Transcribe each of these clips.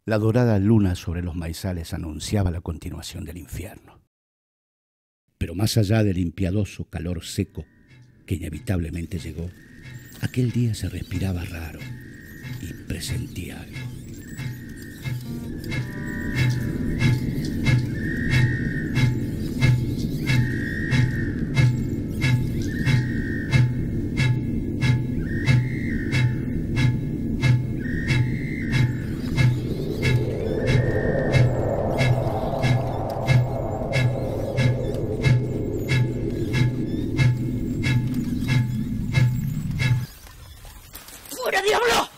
La dorada luna sobre los maizales anunciaba la continuación del infierno. Pero más allá del impiadoso calor seco que inevitablemente llegó, aquel día se respiraba raro y presentía algo. ¡Fuera, diablo!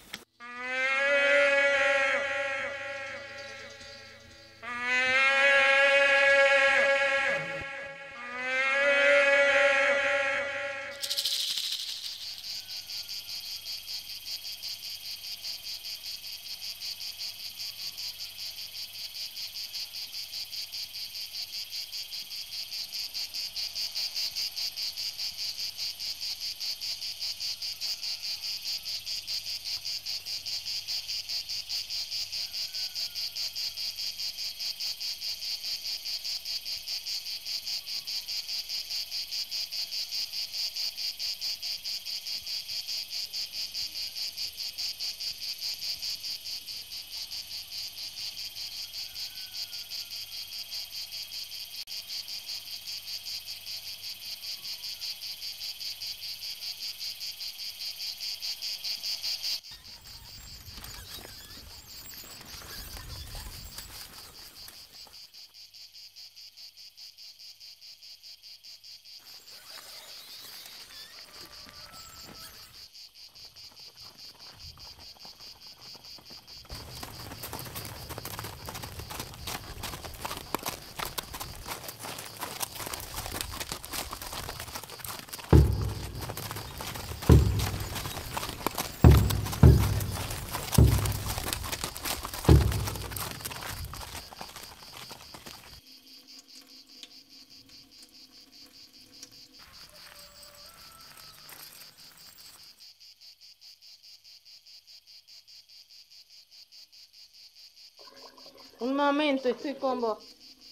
Un momento, estoy con vos.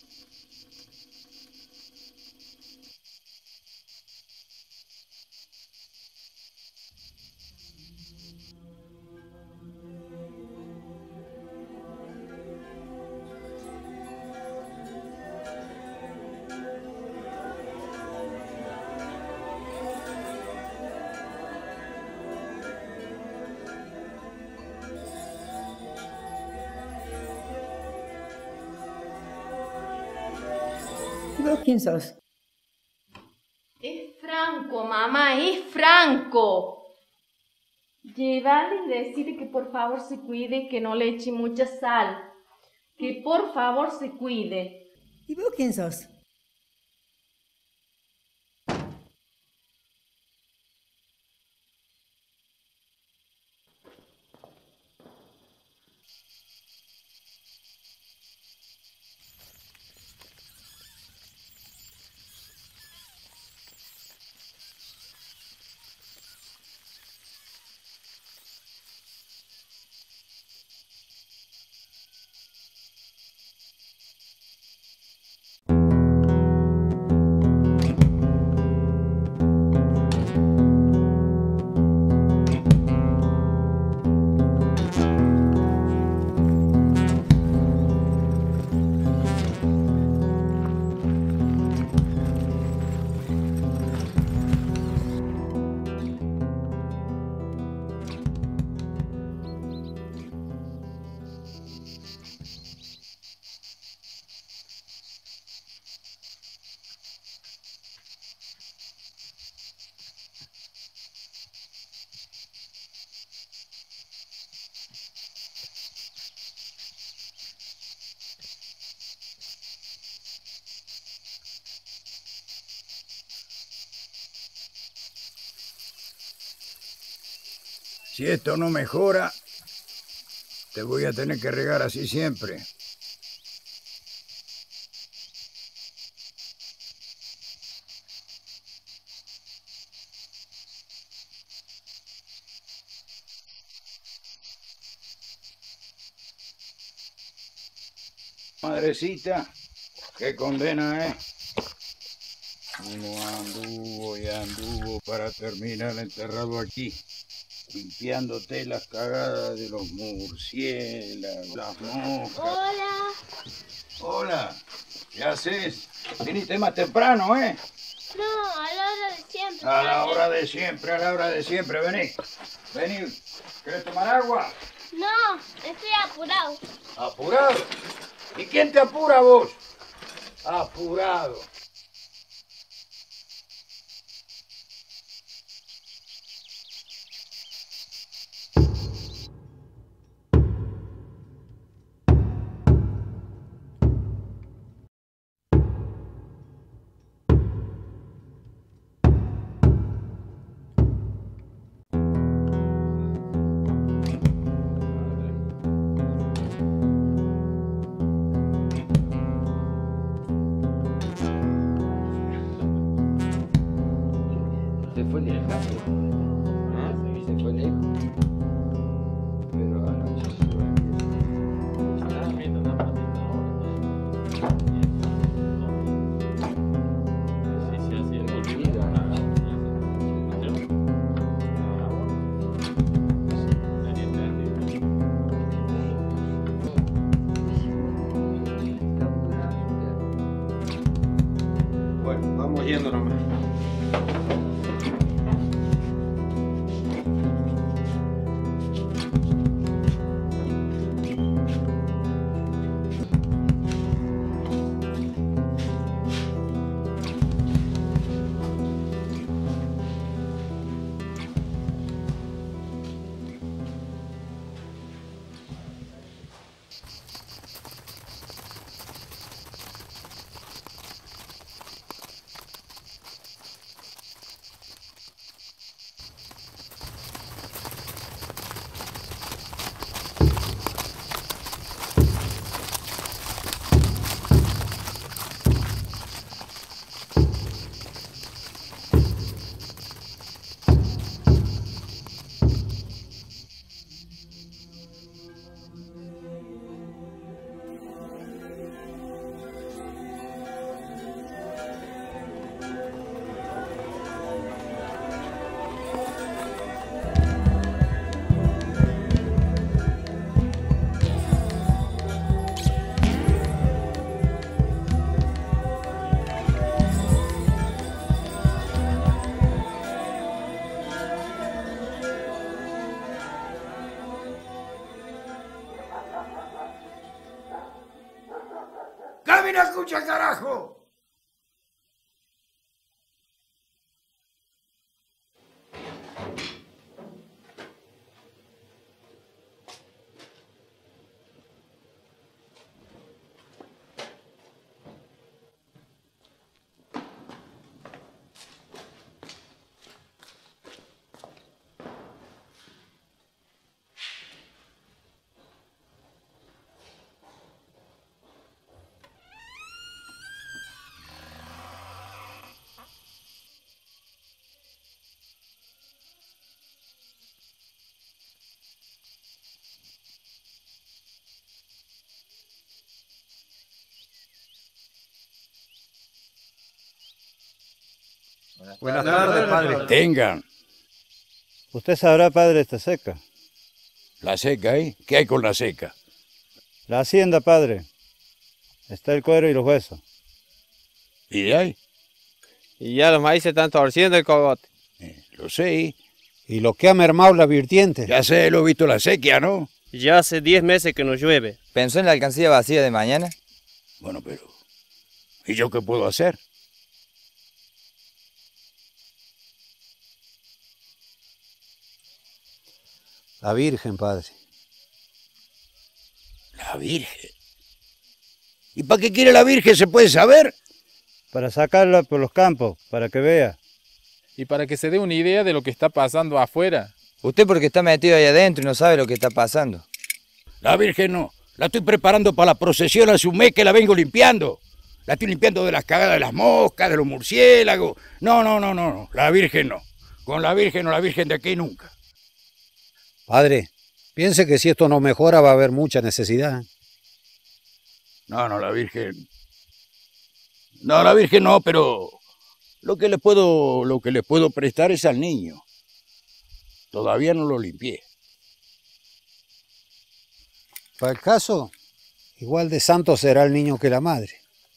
¿Y vos quién sos? Es Franco, mamá, es Franco. Llevarle y decirle que por favor se cuide, que no le eche mucha sal. Que por favor se cuide. ¿Y vos quién sos? Si esto no mejora, te voy a tener que regar así siempre. madrecita, qué condena, ¿eh? Uno anduvo y anduvo para terminar enterrado aquí, limpiándote las cagadas de los murciélagos, las moscas. Hola. Hola, ¿qué haces? Viniste más temprano, ¿eh? No, a la hora de siempre. A la hora de siempre, a la hora de siempre. Vení, vení. ¿Querés tomar agua? No, estoy apurado. ¿Apurado? ¿Y quién te apura vos? Apurado. Se fue lejos. Se fue lejos. Pero anoche se fue. Bueno, vamos yendo nomás. ¡Camina, escucha, carajo! Buenas tardes, padre. Tengan. Usted sabrá, padre, esta seca. ¿La seca, eh? ¿Qué hay con la seca? La hacienda, padre. Está el cuero y los huesos. ¿Y de ahí? Y ya los maíces están torciendo el cogote. Lo sé. Y lo que ha mermado la vertiente. Ya sé, lo he visto la sequía, ¿no? Ya hace 10 meses que no llueve. ¿Pensó en la alcancía vacía de mañana? Bueno, pero... ¿y yo qué puedo hacer? La Virgen, padre. La Virgen. ¿Y para qué quiere la Virgen? ¿Se puede saber? Para sacarla por los campos, para que vea. Y para que se dé una idea de lo que está pasando afuera. Usted porque está metido ahí adentro y no sabe lo que está pasando. La Virgen no. La estoy preparando para la procesión hace un mes que la vengo limpiando. La estoy limpiando de las cagadas de las moscas, de los murciélagos. No. La Virgen no. Con la Virgen no, la Virgen de aquí nunca. Padre, piense que si esto no mejora va a haber mucha necesidad. No, la Virgen. No, la Virgen no, pero lo que le puedo prestar es al niño. Todavía no lo limpié. Para el caso, igual de santo será el niño que la madre.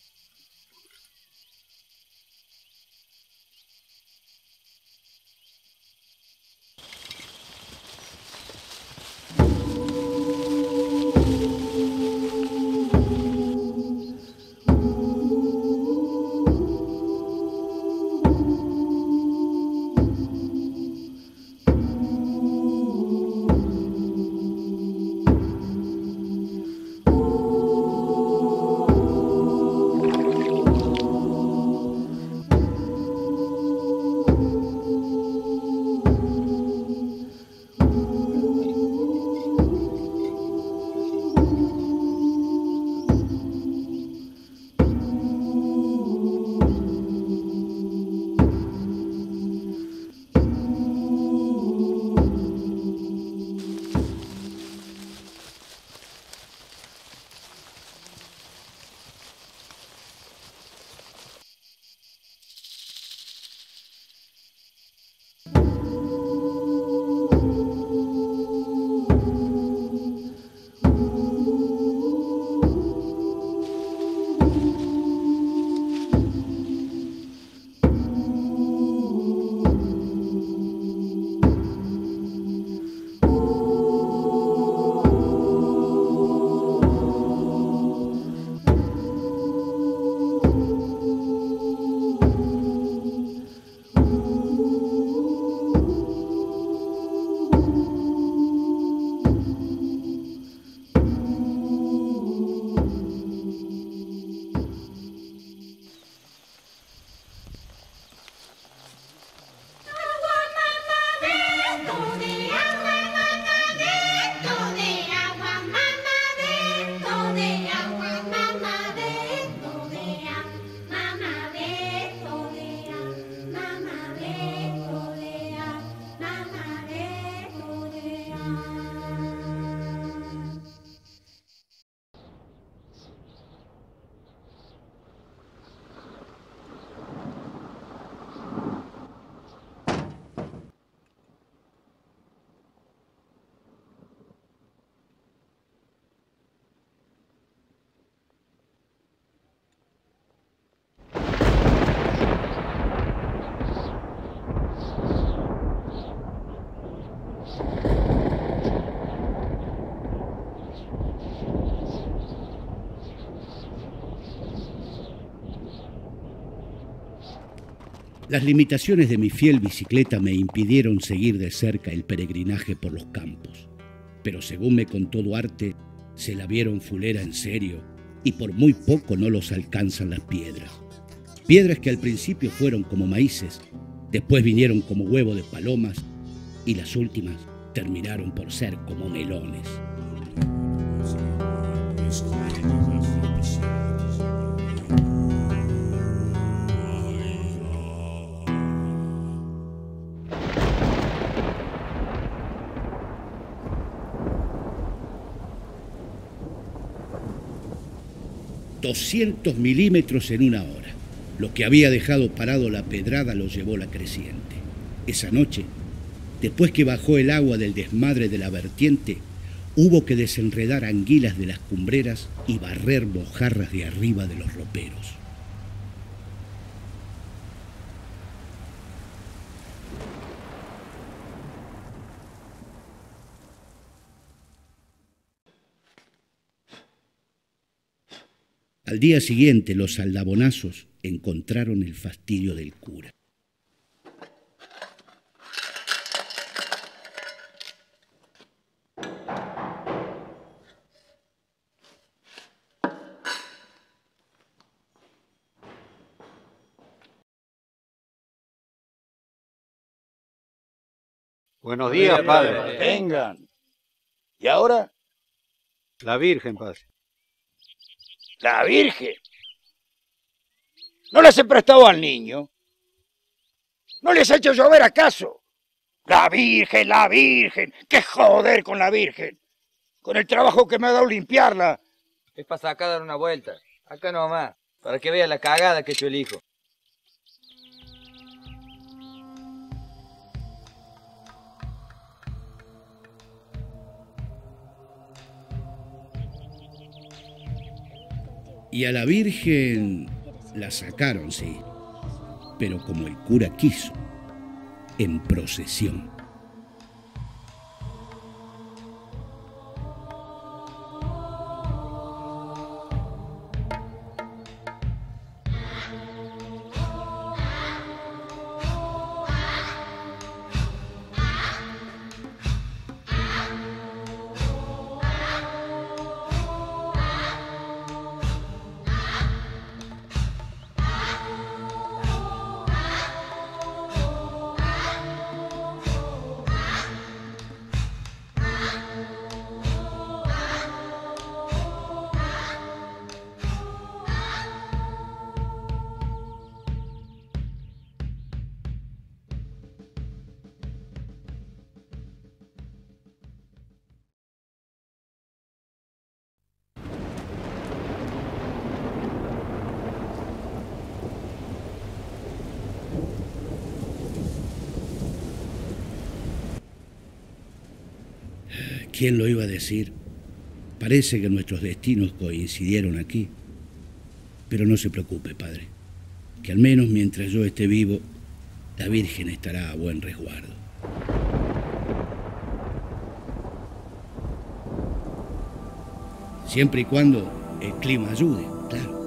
Las limitaciones de mi fiel bicicleta me impidieron seguir de cerca el peregrinaje por los campos, pero según me contó Duarte, se la vieron fulera en serio y por muy poco no los alcanzan las piedras. Piedras que al principio fueron como maíces, después vinieron como huevo de palomas y las últimas terminaron por ser como melones. ...200 milímetros en una hora. Lo que había dejado parado la pedrada lo llevó la creciente. Esa noche, después que bajó el agua del desmadre de la vertiente, hubo que desenredar anguilas de las cumbreras y barrer mojarras de arriba de los roperos. Al día siguiente, los saldabonazos encontraron el fastidio del cura. Buenos días, padre. Vengan. ¿Y ahora? La Virgen, padre. La Virgen. ¿No les he prestado al niño? ¿No les he hecho llover acaso? La Virgen, la Virgen. ¡Qué joder con la Virgen! Con el trabajo que me ha dado limpiarla. Es para sacar a dar una vuelta. Acá nomás. Para que vea la cagada que he hecho el hijo. Y a la Virgen la sacaron, sí, pero como el cura quiso, en procesión. ¿Quién lo iba a decir? Parece que nuestros destinos coincidieron aquí. Pero no se preocupe, padre, que al menos mientras yo esté vivo, la Virgen estará a buen resguardo. Siempre y cuando el clima ayude, claro.